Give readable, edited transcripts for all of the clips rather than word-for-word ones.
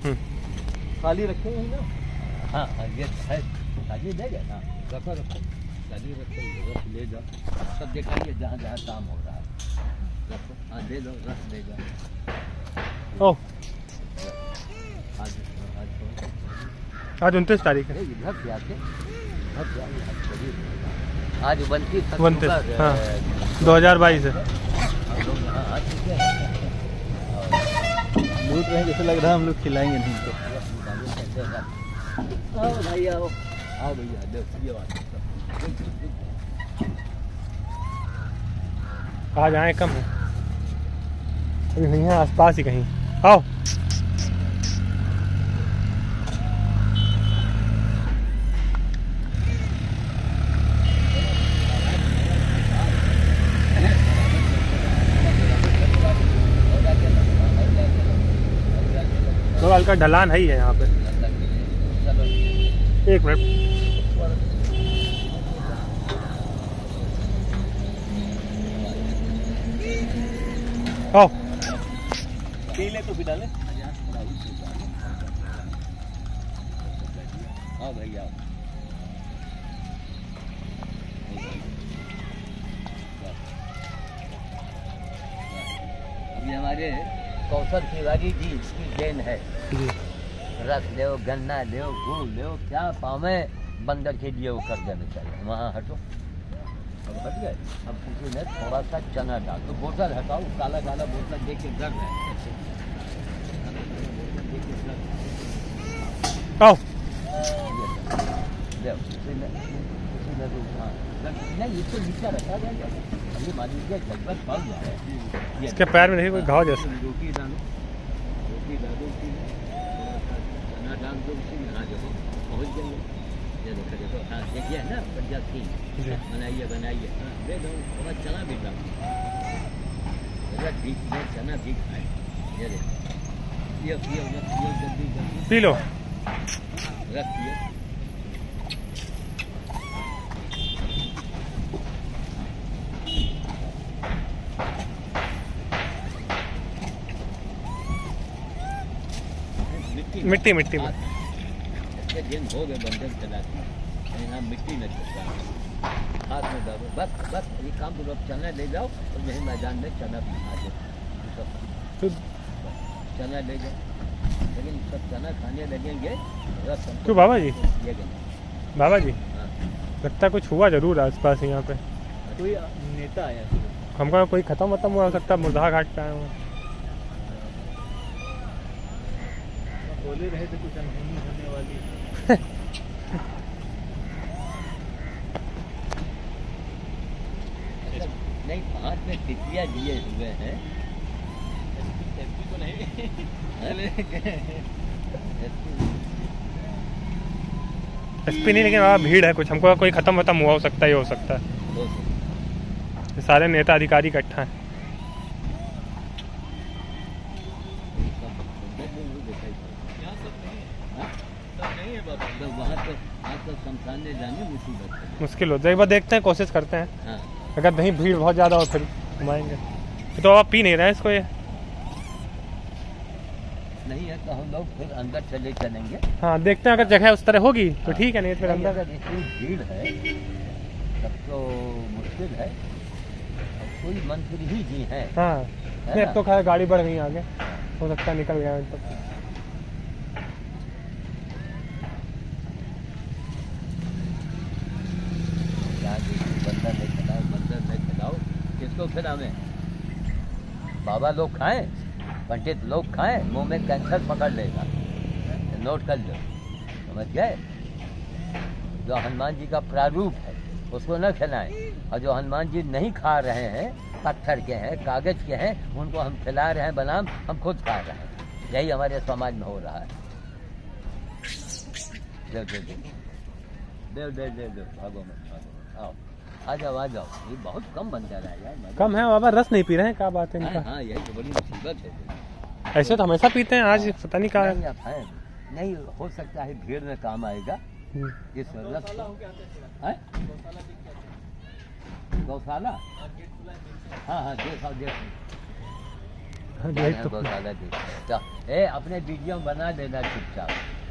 खाली रखेंगे ना। हाँ हाँ ये है, खाली देगा ना, रखो रखो, खाली रखो, रस ले जाओ, सब दिखाइए जहाँ जहाँ काम हो रहा है, रखो, हाँ दे दो, रस दे जाओ। ओह आज 29 तारीख है। घर से आके आज 29 हाँ 2022 है। लूट रहे जैसे लग रहा है, हम लोग खिलाएंगे नहीं तो। आओ भाई आओ, आओ भैया दो ये बात। आज आए कम है, अभी नहीं है, आसपास ही कहीं। आओ तो हल्का ढलान है ही है यहाँ पे। एक मिनट, आओ पी ले तो फिर डाले। हाँ भैया अभी हमारे कौशल तिवारी जी की देन है। रस ले, गन्ना ले, गुड़ ले, क्या पावे बंदर के लिए वो कर देने चाहिए। वहाँ हटो, अब हट गए। अब किसी ने थोड़ा सा चना डाल तो बोतल हटाओ, काला काला बोतल देख के डर रहे। आओ नहीं इसको नीचे रखा जाएगा। अभी मान लीजिए झटपट पड़ जाए, इसके पैर में देखिए कोई घाव जैसा। रोटी डालो, रोटी डालो, चना डाल दो, उसी में हाँ देखो पहुँच जाइए। ये देखो देखो, हाँ देखिए ना बढ़िया थी, बनाइए बनाइए। हाँ दे दो, थोड़ा चना भी डालो, ठीक है, चना भी खाए। ये देखो पियो पियो पियो, जल्दी जल्दी पी लो। रख पियो। मिट्टी मिट्टी में दिन हो गए बंधन चलाते, यहाँ मिट्टी में चलता है, हाथ में डालो, बस बस ये काम करो। अब चना ले जाओ और यही मैदान में चना भी खा दो, चना ले जाओ। लेकिन सब चना खाने लगेंगे क्यों बाबा जी? ये बाबा जी हाँ लगता कुछ हुआ जरूर आसपास यहाँ पे। कोई नेता आया हमका कोई खत्म हो सकता, मुर्दा घाट पे आए हुए। बोले रहे थे कुछ अनहोनी होने वाली। नहीं हाथ में टिकिया दिए हुए हैं तो नहीं। एसपी नहीं, लेकिन वहाँ भीड़ है कुछ, हमको कोई खत्म हुआ हो सकता है, ये हो सकता है। सारे नेता अधिकारी इकट्ठा हैं। मुश्किल होता है, एक बार देखते हैं, कोशिश करते हैं। हाँ। अगर नहीं भीड़ बहुत ज़्यादा हो फिर घुमाएंगे। तो आप पी नहीं रहे हैं इसको? ये नहीं है तो हम लोग फिर अंदर चलेंगे। हाँ देखते हैं, अगर जगह उस तरह होगी तो ठीक है, नहीं फिर अंदर। अगर इतनी भीड़ है तब तो मुश्किल है। कोई मंत्री ही जी हैं। हाँ नहीं, तो खैर गाड़ी बढ़ गई आगे, हो सकता है निकल गया तो। बंदर नहीं खिलाओ, किसको खिलावे? बाबा लोग खाएं, पंडित लोग खाएं, मुंह में कैंसर पकड़ लेगा। नोट कर लो, समझ गए? जो हनुमान जी का प्रारूप है उसको न खिलाएं, और जो हनुमान जी नहीं खा रहे हैं, पत्थर के हैं, कागज के हैं, उनको हम खिला रहे हैं बनाम, हम खुद खा रहे हैं। यही हमारे समाज में हो रहा है। दे दे दे दे दे दे दे, भागो मत भागो, आओ आ जाओ आ जाओ। ये बहुत कम बंदा रहा यार, कम है बाबा, रस नहीं पी रहे हैं, क्या बात है इनका? हाँ यही तो बड़ी मुसीबत है। ऐसे तो हमेशा पीते हैं, आज पता नहीं कहाँ है। नहीं हो सकता है भीड़ में काम आएगा इस रस। गौशाला? हाँ हाँ देखो देखो, यही तो। गौशाला थी। तो ए अपने वीडियो बना देना चुपचाप।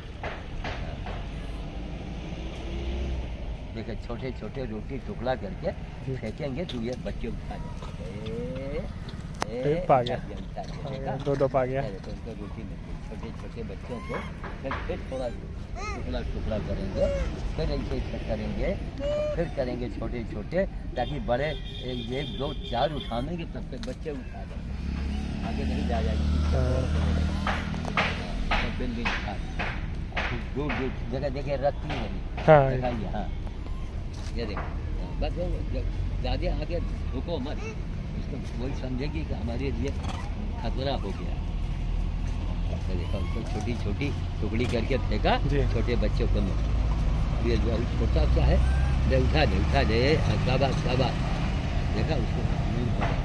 देखो छोटे छोटे रोटी टुकड़ा करके फेंकेंगे तो ये बच्चे उठा जाएंगे। पा गया, देखा? दो पा गया। तो उनको रोटी मिलती। छोटे छोटे बच्चों को फिर थोड़ा टुकड़ा करेंगे, फिर ऐसे करेंगे, फिर करेंगे छोटे छोटे, ताकि बड़े 1 2 4 उठाएंगे तब तक बच्चे उठा देंगे, आगे नहीं जा जाएगी। बिल्डिंग दूर दूर जगह देखे रखती नहीं। हाँ दिखाइए। हाँ ये देखो, बस ज़्यादा आगे रुको मत, उसको वही समझेगी कि हमारे लिए खतरा हो गया। तो देखो उसको छोटी छोटी टुकड़ी करके फेंका, छोटे बच्चों को ये जो छोटा सा है दे उठा दे शाबाश शाबाश। देखा उसको नहीं पड़ा।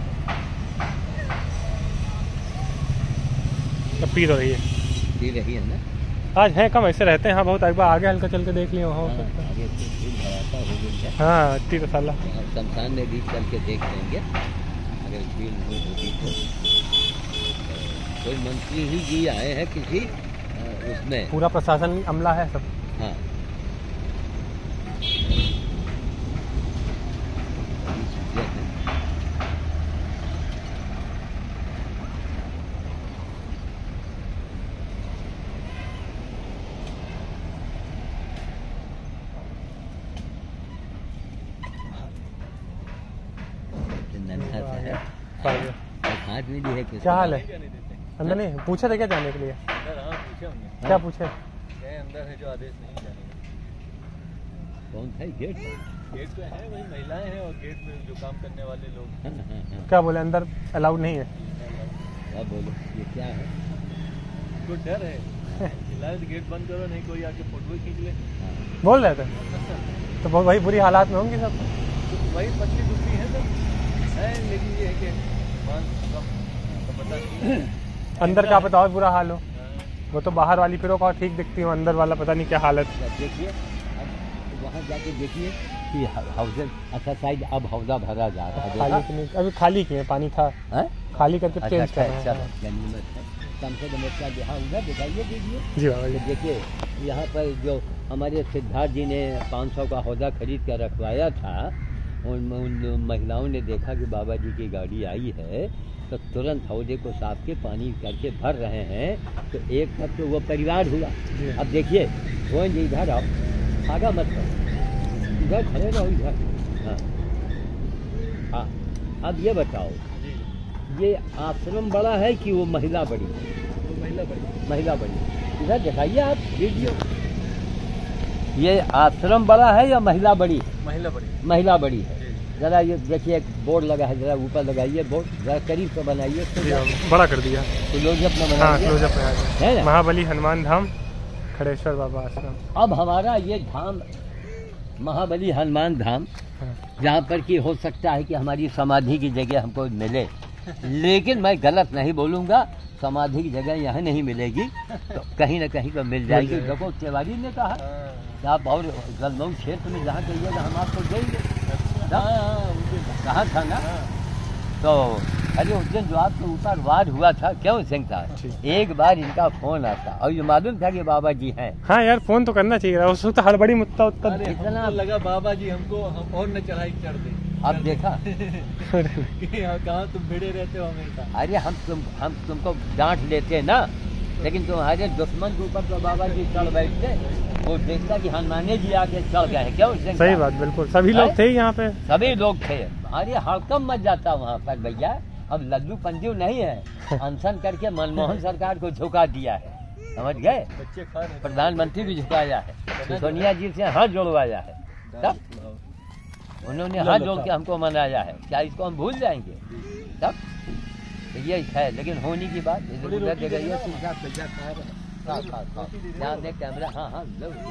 अब पी तो रही है, पी रही है ना। आज है कम, ऐसे रहते हैं। हाँ बहुत, एक बार आगे हल्का चल के देख लिया वहाँ हो सकता है। आगे से भीड़ भड़ाका हो गई है। हाँ इतनी तो साला शमशान में भी चल के देख लेंगे, अगर भीड़ नहीं होगी तो। कोई मंत्री ही जी आए हैं किसी उसमें, पूरा प्रशासन अमला है सब। हाँ हाथ में भी है। क्या हाल है? अंदर नहीं पूछे थे क्या जाने के लिए? क्या पूछे? अंदर है जो आदेश नहीं जाने का। कौन है? गेट तो है, वही महिलाएं हैं और गेट में जो काम करने वाले लोग। क्या बोले? अंदर अलाउड नहीं है। क्या बोलो, ये क्या है? तो डर है फिलहाल गेट बंद करो, नहीं कोई आके फोटो खींच ले। बोल रहे थे तो बहुत वही बुरी हालात में होंगी सब। तो वही पतली दुखी है सब है, लेकिन ये है कि पता नहीं अंदर क्या पता और बुरा हाल हो। वो तो बाहर वाली फिर और ठीक दिखती हो, अंदर वाला पता नहीं क्या हालत। देखिए अब वहाँ जाके देखिए कि हाउस अच्छा साइड अब हौदा भरा जा रहा है। खाली नहीं, अभी खाली किए, पानी था खाली करके चेंज कर रहे हैं। गनीमत है, कम से कम इसका ध्यान उधर दिखाइए दीजिए। जी बाबा जी। देखिए यहाँ पर जो हमारे सिद्धार्थ जी ने 500 का हौदा खरीद कर रखवाया था, उन महिलाओं ने देखा कि बाबा जी की गाड़ी आई है तो तुरंत हौदे को साफ के पानी करके भर रहे हैं। तो एक तक तो वो परिवार हुआ। अब देखिए वो इधर आओ, आगा मत करो, इधर खड़े रहो इधर। हाँ हाँ अब ये बताओ, ये आश्रम बड़ा है कि वो महिला बड़ी? वो महिला बड़ी। इधर दिखाइए आप वीडियो, ये आश्रम बड़ा है या महिला बड़ी? महिला बड़ी है। जरा ये देखिए एक बोर्ड लगा है, जरा ऊपर लगाइए बोर्ड, जरा करीब से बनाइए। बड़ा कर दिया, क्लोजअप में बनाइए। क्लोजअप में आ गया है। महाबली हनुमान धाम खड़ेश्वर बाबा आश्रम। अब हमारा ये धाम महाबली हनुमान धाम, जहाँ पर कि हो सकता है कि हमारी समाधि की जगह हमको मिले, लेकिन मैं गलत नहीं बोलूँगा, समाधि की जगह यहाँ नहीं मिलेगी तो कहीं न कहीं तो मिल जाएगी। देखो तिवारी ने कहा आप और गलमऊ क्षेत्र में जहाँ कहिएगा हम आपको देंगे। कहा था ना? तो अरे उस दिन जो आपके ऊपर वार हुआ था, क्यों सिंह साहब, एक बार इनका फोन आता और ये मालूम था कि बाबा जी हैं। हाँ यार फोन तो करना चाहिए, उस वक्त हड़बड़ी मुत्ता उत्ता इतना लगा बाबा जी हमको हम और न चढ़ाई चढ़ दे। अब देखा कहाँ तुम भिड़े रहते हो हमेशा। अरे हम तुमको डांट लेते ना, लेकिन तुम्हारे दुश्मन के ऊपर तो बाबा जी चढ़ बैठते, वो देखता कि हनुमाने जी आके चढ़ गए। क्यों? सही बात, बिल्कुल सभी लोग थे यहाँ पे, सभी लोग थे। अरे हड़कम मच जाता वहाँ पर भैया। अब लल्लू पंजू नहीं है, अनशन करके मनमोहन सरकार को झुका दिया है, समझ गए? प्रधानमंत्री भी झुकाया है, सोनिया जी से हाथ जोड़वाया है, तब उन्होंने हाथ जोड़ के हमको मनाया है। क्या इसको हम भूल जाएंगे? तब ये है, लेकिन होने की बात कैमरा। हाँ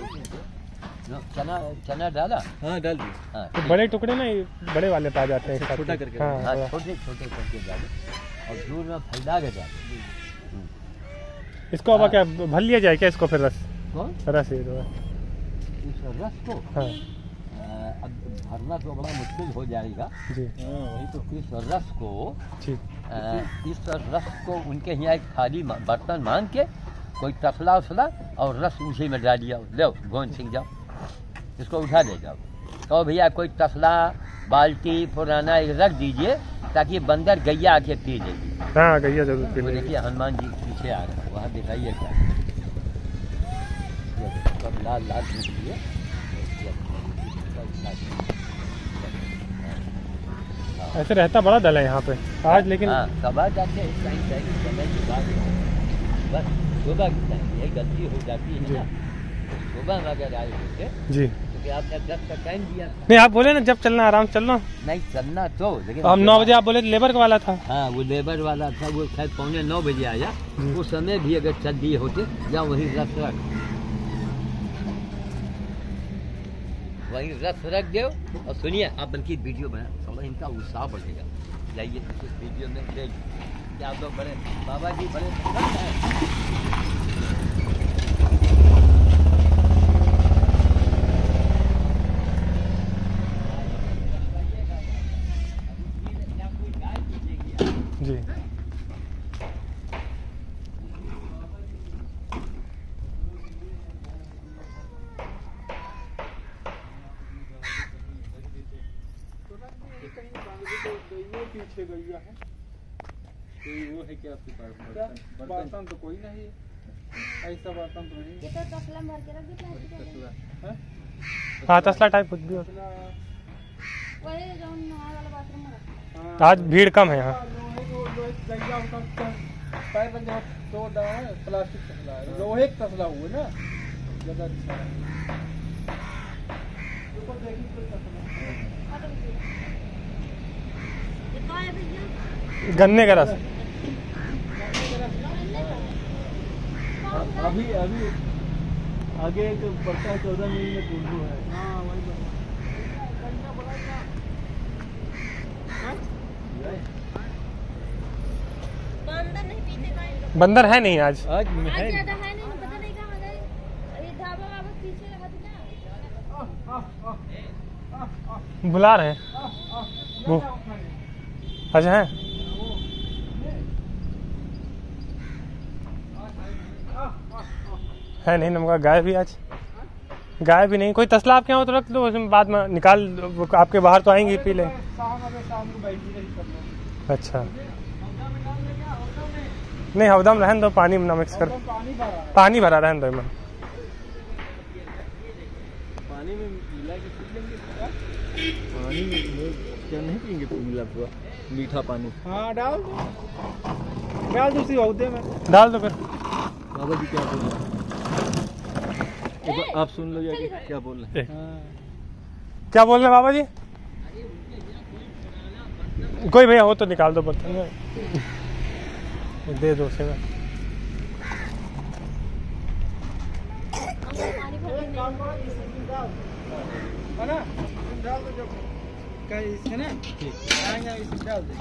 चना डाला। हाँ डाल दी। हाँ तो बड़े टुकड़े ना बड़े वाले पा जाते हैं, छोटा करके। हाँ छोटे छोटे करके डाले और दूर में फैला के डाले। इसको अब क्या भर लिया जाए क्या इसको? फिर रस कौन रस ये तो इस रस को हाँ अब भरना तो बड़ा मुश्किल हो जाएगा जी। वही तो इस रस को ठीक इस रस को उनके यहाँ एक थाली बर्तन मांग के कोई तसला उसला और रस उसी में डालिए, लो गोविंद सिंह जाओ इसको उठा ले जाओ। तो भैया कोई तसला बाल्टी पुराना रख दीजिए ताकि बंदर गैया आके पी लेगी। हाँ गैया जरूर पी वो लेगी। देखिए हनुमान जी पीछे आ रहे हैं, वहाँ दिखाइए क्या सब लाल लाल दिखिए। ऐसे रहता बड़ा दल है यहाँ पे आज, लेकिन हाँ कबाड़ जाते हैं इस टाइम समय की बात है। बस सुबह की टाइम यही गलती हो जाती है ना, सुबह में अगर आए होते जी। क्योंकि आपने 10 का टाइम दिया था। नहीं आप बोले ना जब चलना आराम से चलना। नहीं चलना तो लेकिन हम 9 बजे आप बोले लेबर वाला था। हाँ वो लेबर वाला था, वो शायद 8:45 बजे आया। उस समय भी अगर चल दिए होते या वहीं रस रख दो। और सुनिए आप बल्कि वीडियो बना, थोड़ा इनका उत्साह बढ़ेगा। जाइए इस वीडियो में ले क्या आप लोग बड़े बाबा जी बड़े पसंद हैं। जी पीछे गैया है कोई वो है क्या आपके पास? बर्तन तो कोई नहीं है, ऐसा बर्तन तो नहीं। ये तो तसला भर के रख दे प्लास्टिक का। हाँ तसला टाइप कुछ भी हो। वही जो नहाए वाला बाथरूम में रखा। आज भीड़ कम है यहाँ। गैया उसका पैर बन जाओ तो प्लास्टिक तसला है, लोहे का तसला हुआ ना ज्यादा अच्छा है। गन्ने का रस। अभी अभी आगे एक पड़ता है 14 मील में कुल्लू है। हाँ वही बंदर नहीं पीते भाई। बंदर है नहीं आज। आज आज ज्यादा है नहीं, पता नहीं कहाँ गए। अरे ढाबा वाबा पीछे लगा था। बुला रहे हैं वो। अच्छा है। है नहीं नमका गाय भी आज। गाय भी नहीं। कोई तसला आपके यहाँ हो तो रख दो, उसमें बाद में निकाल दो, आपके बाहर तो आएंगे पी ले। शाम को बैठी रही सब लोग। अच्छा नहीं हवदम रहने दो, पानी ना मिक्स कर। पानी भरा रहने दो। पानी में मिला के पी लेंगे। पानी में क्या नहीं पियेंगे? मिला हुआ मीठा पानी। हाँ डाल दो उसी औहदे में डाल दो फिर। बाबा जी क्या बोल रहे हैं? आप सुन लो जाके क्या बोल रहे हैं। क्या बोल रहे हैं बाबा जी? कोई भैया हो तो निकाल दो बर्तन में, दे दो उसे में। डाल दो जब इसके ना ठीक आएंगे इसे डाल दो।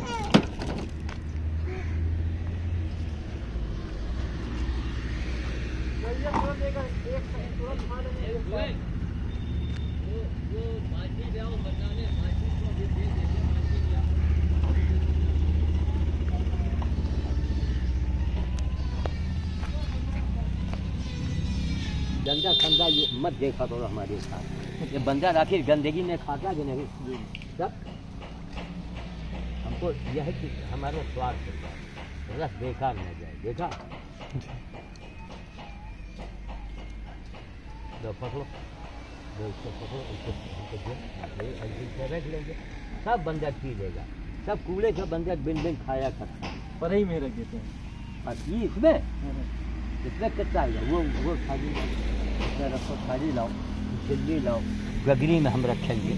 गंदा संदा ये मत देखा करो हमारे साथ। ये बंदर आखिर गंदगी में खाता कि नहीं सब हमको यह है कि हमारा स्वार्थ होता है, रस बेकार न जाए। देखा दो पकड़ो, दो इसको पकड़ो, इसको रख लेंगे। सब बंदर पी लेगा, सब कूड़े का बंदर बिन बिन खाया करता है। पर ही में रख देते हैं। और ये इसमें कच्चा आएगा वो खाली रखो, खाली लाओ, दिल्ली लाओ, गगरी में हम रखेंगे।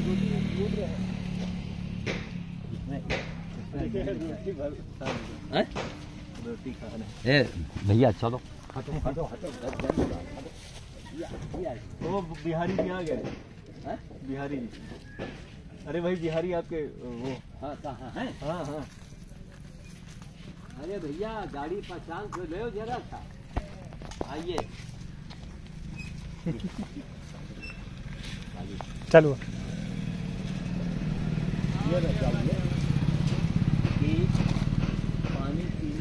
रोटी खा रहे ए भैया चलो वो बिहारी जी आ गए। बिहारी जी, अरे भाई बिहारी आपके वो हाँ कहाँ है? हाँ हाँ अरे भैया गाड़ी पहचान तो ले जरा सा, आइए। चलो कि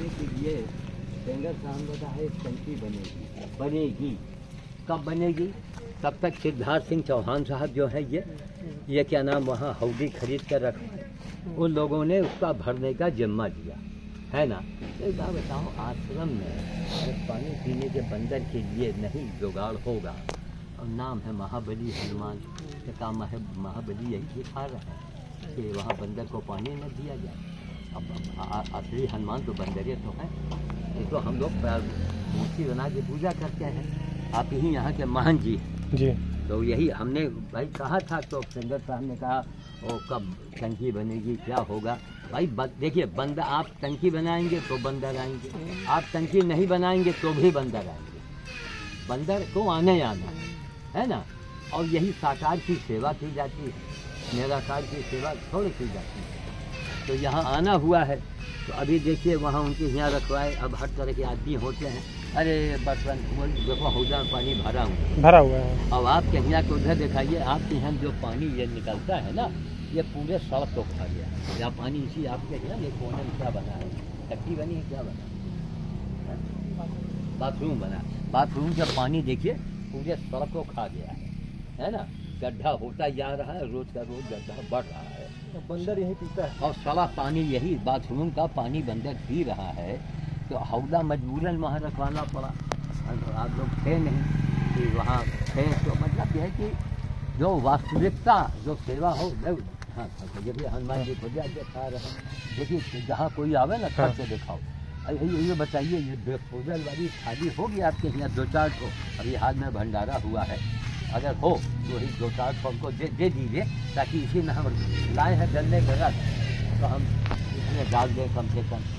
बनाने के लिए सेंगर साहब ने कहा है टंकी बनेगी। कब बनेगी? तब तक सिद्धार्थ सिंह चौहान साहब जो है ये क्या नाम वहाँ हौदी खरीद कर रखा, उन लोगों ने उसका भरने का जिम्मा दिया है ना। एक बात बताओ, आश्रम में पानी पीने के बंदर के लिए नहीं जुगाड़ होगा, और नाम है महाबली हनुमान, तो काम है महाबली यही सिखा रहे हैं कि वहाँ बंदर को पानी न दिया जाए। अब असली हनुमान तो बंदरे तो हैं, ये तो हम लोग मूर्ति बना के पूजा करते हैं। आप ही यहाँ के महान जी जी, तो यही हमने भाई कहा था, तो सेंगर साहब ने कहा वो कब टंकी बनेगी, क्या होगा। भाई देखिए, बंदर आप टंकी बनाएंगे तो बंदर आएंगे, आप टंकी नहीं बनाएंगे तो भी बंदर आएंगे। बंदर को आने आना है ना, और यही साकार की सेवा की जाती है, निराकार की सेवा थोड़ी की जाती है। तो यहाँ आना हुआ है, तो अभी देखिए वहाँ उनके यहाँ रखवाए। अब हर तरह के आदमी होते हैं, अरे बर्तन देखो हौजा में पानी भरा हुआ है। अब आपके यहाँ को उधर दिखाइए, आपके यहाँ जो पानी ये निकलता है ना, ये पूरे सड़क को खा गया। या पानी इसी आपके यहाँ ये कोने में क्या बना है, टट्टी बनी है, क्या बना, बाथरूम बना। बाथरूम का पानी देखिए पूरे सड़क को खा गया है ना। गड्ढा होता जा रहा है, रोज का रोज गड्ढा बढ़ रहा है, बंदर यही पीता है, और सारा पानी यही बाथरूम का पानी बंदर पी रहा है। तो हौदा मजबूरन वहाँ रखवाना पड़ा। आप लोग थे नहीं कि वहाँ थे, तो मतलब यह है कि जो वास्तविकता जो सेवा हो, हाँ देखिए हनुमान जी को जाके खा रहे हैं। देखिए जहाँ कोई आवे ना खा के दिखाओ। ये बताइए, ये डिस्पोजल वाली थाली होगी आपके यहाँ 2-4 को, अभी हाल में भंडारा हुआ है, अगर हो तो ही 2-4 को हमको दे दीजिए, ताकि इसी में हम लाए हैं डलने के रख, तो हम इसमें डाल दें कम से कम।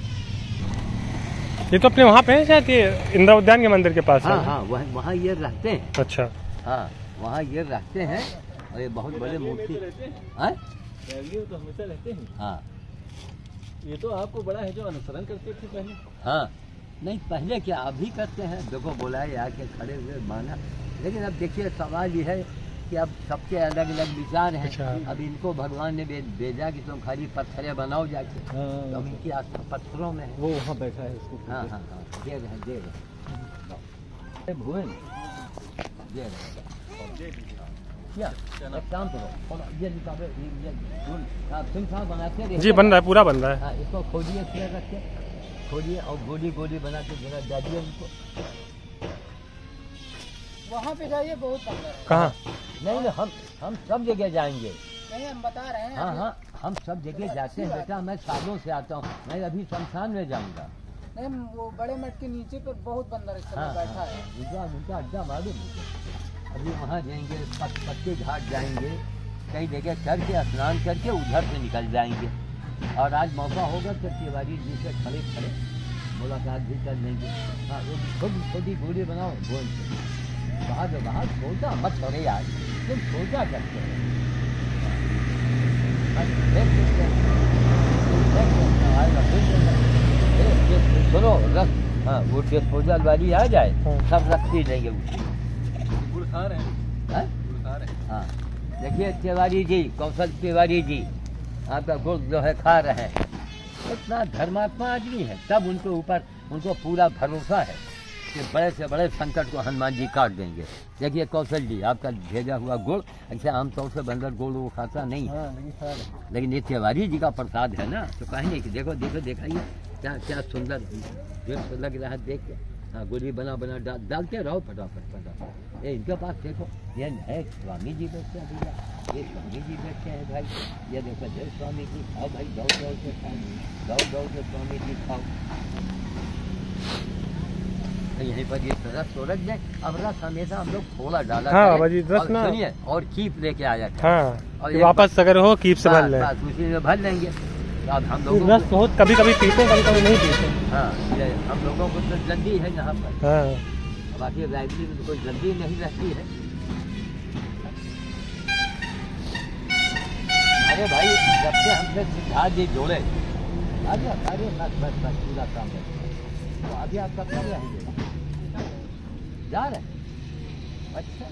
ये तो अपने वहाँ पे है शायद, ये इंदिरा उद्यान के मंदिर के पास है। हाँ, वहाँ ये रहते हैं। अच्छा, हाँ वहाँ ये रहते हैं, और ये बहुत बड़े मूर्ति हैं, तो हमेशा रहते हैं। हाँ ये तो आपको बड़ा है जो अनुसरण करते थे पहले। हाँ, नहीं पहले क्या अभी करते हैं, देखो बुलाए आके खड़े हुए माना। लेकिन अब देखिए सवाल ये है कि अब सबके अलग अलग विचार हैं। अच्छा। अब इनको भगवान ने भेजा कि तुम खाली पत्थरें बनाओ जाके, तो अब इनकी आस्था पत्थरों में है। वो वहाँ बैठा है उसको। हाँ, दे रहे भुवन दे रहे क्या, एक काम करो, ये निकालो, तुम साहब बनाते रहिए। जी बन रहा है, पूरा बन रहा है। हाँ, इसको खोलिए, शेयर रखिए, खोलिए और गोली बना के जरा डालिए उनको। वहाँ पे जाइए, बहुत अंदर है। कहाँ? नहीं, हम सब जगह जाएंगे। नहीं, हम बता रहे हैं। हाँ, हम सब जगह जाते हैं बेटा, मैं सालों से आता हूँ, मैं अभी शमशान में जाऊँगा। नहीं, वो बड़े मठ के नीचे पर बहुत बंदर इस समय बैठा है। उनका अड्डा मालूम मुझे। अभी वहाँ जाएंगे, पत्ते घाट जाएंगे, कई जगह करके स्नान करके उधर से निकल जाएंगे। और आज मौका होगा तो तिवारी जी से खड़े मुलाकात भी कर लेंगे। हाँ, छोटी गोली बनाओ गोल से, बाहर सोचा मत छोड़े यार, तुम सोचा करते हो। सुनो रख, हाँ वो डिस्पोजल वाली आ जाए, सब रख ही लेंगे उसे। गुड़ खा रहे हैं, गुड़ खा रहे हैं। हाँ देखिए तिवारी जी, कौशल तिवारी जी आपका गुड़ जो है खा रहे हैं। इतना धर्मात्मा आदमी है, तब उनके ऊपर उनको पूरा भरोसा है कि बड़े से बड़े संकट को हनुमान जी काट देंगे। देखिए कौशल जी, आपका भेजा हुआ गुड़, ऐसे आमतौर से बंदर गुड़ वो खाता नहीं है, लेकिन ये तिवारी जी का प्रसाद है ना, तो कहेंगे कि देखो दिखाइए क्या सुंदर लग रहा है देख के। हाँ, गोली बना डालते रहो फटाफट। ये इनके पास देखो, ये है स्वामी जी बैठते हैं भैया, ये स्वामी जी बैठते हैं भाई, ये देखो जय स्वामी जी खाओ भाई, दौड़ के खाओ, दौड़ के स्वामी जी खाओ। तो यहीं पर ये रस तो रख जाए। अब रस हमेशा हम लोग थोड़ा डाला। हाँ बाजी, रस ना सुनिए, और कीप लेके आया। हाँ, और वापस अगर हो कीप से भर ले, उसी में भर लेंगे। अब हम लोग रस बहुत कभी पीते, कभी नहीं पीते। हाँ, ये हम लोगों को तो जल्दी है यहाँ पर। हाँ, बाकी लाइब्रेरी में कोई जल्दी नहीं रहती है। अरे भाई, जब से हमसे सिद्धार्थ जी जोड़े, आगे बस पूरा काम है। तो अभी आप कब कर रहेंगे? जा रहे हैं? अच्छा,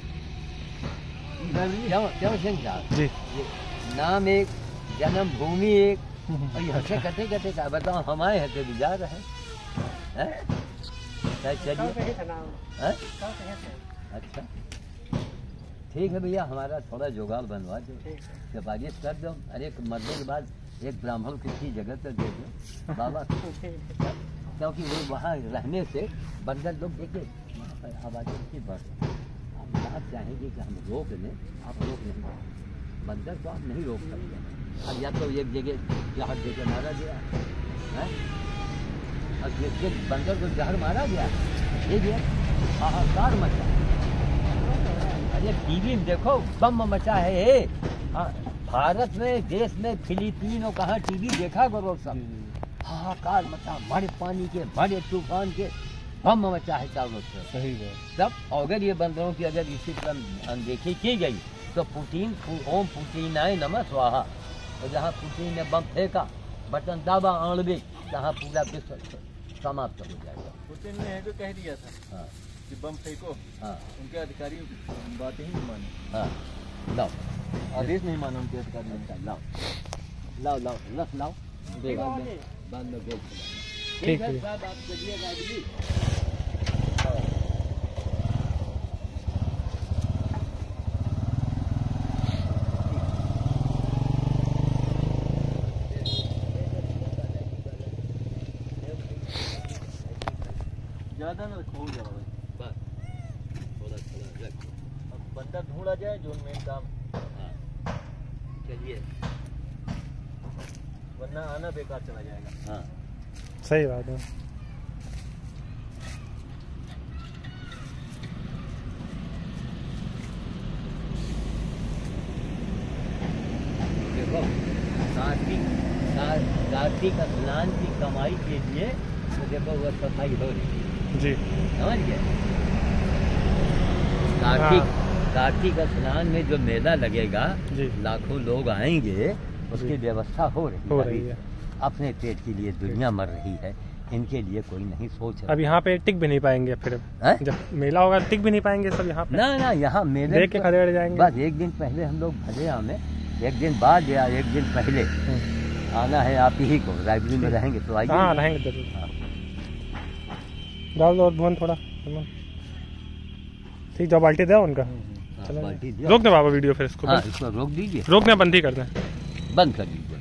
क्यों सिंह साहब जी, नाम एक, जन्मभूमि एक, और यहाँ से कटे का बताओ, हम आए हैं तो भी जा रहे हैं। हैं? चलिए हैं? अच्छा ठीक है भैया, हमारा थोड़ा जुगाड़ बनवा दो, सिफारिश कर दो। अरे एक मरने के बाद एक ब्राह्मण को किसी जगह पर दे दो बाबा, क्योंकि वो वहाँ रहने से बंदर लोग देखिए आबादी की बढ़ रही। आप चाहेंगे कि हम रोक लें, आप रोक नहीं सकते, बंदर को आप नहीं रोक सकते। अब या तो एक जगह जहर देकर मारा गया है, और जिस बंदर को जहर मारा गया देखिए हाहाकार मचा। अरे टीवी में देखो बम मचा है। हाँ, भारत में देश में फिलीपीनों कहाँ टीवी देखा करो सब, हाहाकार मचा, बड़े पानी के बड़े तूफान के बम मचा है चारों से। सही बात। तब अगर ये बंदरों की अगर इसी तरह अनदेखी की गई तो पुतिन ओम पुतिनाय नमः स्वाहा, और जहाँ पुतिन ने बम फेंका बटन दाबा आणविक, जहाँ पूरा विश्व समाप्त हो जाएगा। पुतिन ने तो कह दिया था हाँ कि बम फेंको, हाँ उनके अधिकारी बातें ही नहीं मानी, हाँ, लाओ आदेश नहीं माना उनके अधिकारी ने। लाओ लाओ लाओ रस लाओ, बाद में बेच ठीक है साहब, आप चलिएगा आदमी। ज्यादा ना खो जाओ, बस थोड़ा थोड़ा रखो। अब बंदर ढूंढा जाए जो मेन काम, हाँ चलिए, वरना आना बेकार चला जाएगा। हाँ सही बात है। देखो कार्तिक स्नान की कमाई के लिए तो देखो वो सफाई हो रही है जी समझ गए। कार्तिक स्नान में जो मेला लगेगा जी। लाखों लोग आएंगे, उसकी व्यवस्था हो रही है। अपने पेट के लिए दुनिया मर रही है, इनके लिए कोई नहीं सोच रहा। अब यहाँ पे टिक भी नहीं पाएंगे, फिर हैं? जब मेला होगा टिक भी नहीं पाएंगे सब यहाँ पे। ना ना, यहाँ मेले देख के खड़े रह जाएंगे। बस एक दिन पहले हम लोग भले आवे, एक दिन बाद या एक दिन पहले आना है आप ही को। लाइब्रेरी में रहेंगे तो आइए। हाँ रहेंगे जरूर। हाँ। डाल दो और भुवन थोड़ा ठीक, जो बाल्टी दे उनका। हाँ, चलो बाल्टी दिया। रोक दे बाबा वीडियो, फिर इसको हाँ, इसको रोक दीजिए, रोकना बंद ही कर दें। बंद कर दीजिए।